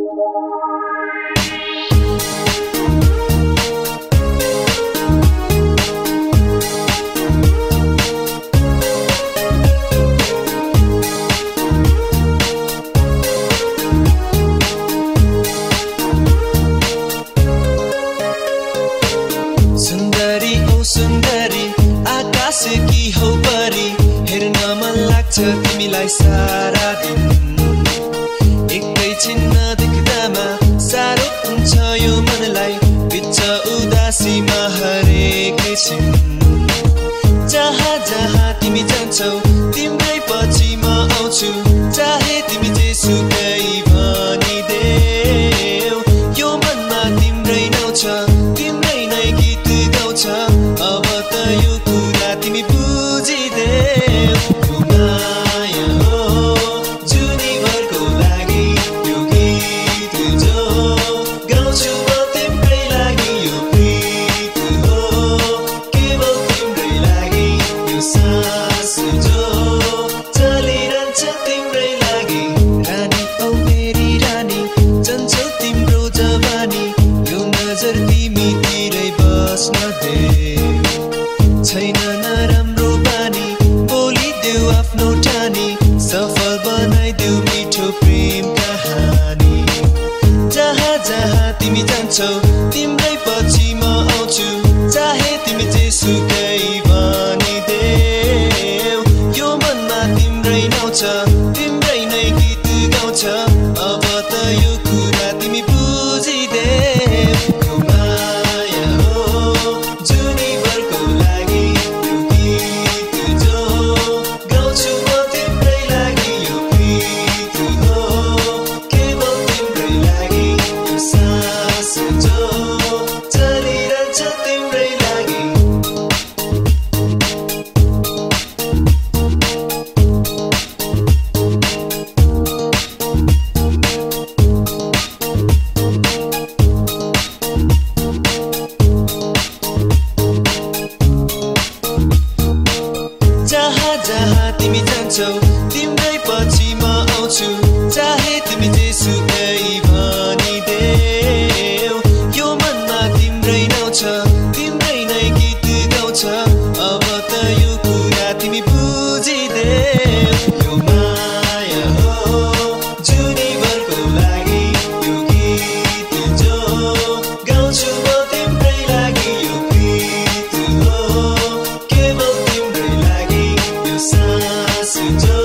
सुन्दरी आकाश की हो परी हेर्न मन लाग्छ तिमीलाई सारा दिन एकैछिन नदेख्दामा साह्रो हुन्छ यो मनलाई बिच उदासीमा हरेकै छिन जहाँ जहाँ तिमी जान्छौ तिम्रै पछि म आउँछु चाहे तिमी जेसुकै भनिदेऊ यो मनमा तिम्रै नाउँ छ तिम्रै नै गीत गाउँछ अब त यो कुरा तिमी बुझिदेऊ माया हो जुनीभरको लागि यो गीत जो गाउँछु म तिम्रै लागि यो प्रीत हो केवल तिम्रै लागि यो सास जो चलिरहन्छ तिम्रै लागि रानी औ मेरी रानी जान्छौ तिम्रो जवानी यो नजर तिमीतिरै बस्न दे छैन नराम्रो बानी बोलिदेऊ आफ्नो ठानी सफल बनाइदेऊ मिठो प्रेम कहानी जहाँ जहाँ तिमी जान्छौ तिम्रै पछि म आउँछु चाहे तिमी जेसुकै भनिदेऊ यो मनमा तिम्रै नाउँ छ तिम्रै नै गीत गाउँछ अब त यो कुरा तिमी बुझिदेऊ माया हो जुनीभरको लागि यो गीत जो गाउँछु म तिम्रै लागि यो प्रीत हो केवल तिम्रै लागि यो सास जो चलिरहन्छ तिम्रै लागि जहाँ जहाँ तिमी जान्छौ तिम्रै पछि म आउँछु चाहे तिमी जेसुकै भनिदेऊ यो मनमा तिम्रै नाउँ छ तिम्रै नै गीत गाउँछ अब त यो कुरा तिमी बुझिदेऊ यो माया हो जुनीभरको लागि यो गीत जो गाउँछु म तिम्रै लागि यो प्रीत हो केवल तिम्रै लागि यो सास जो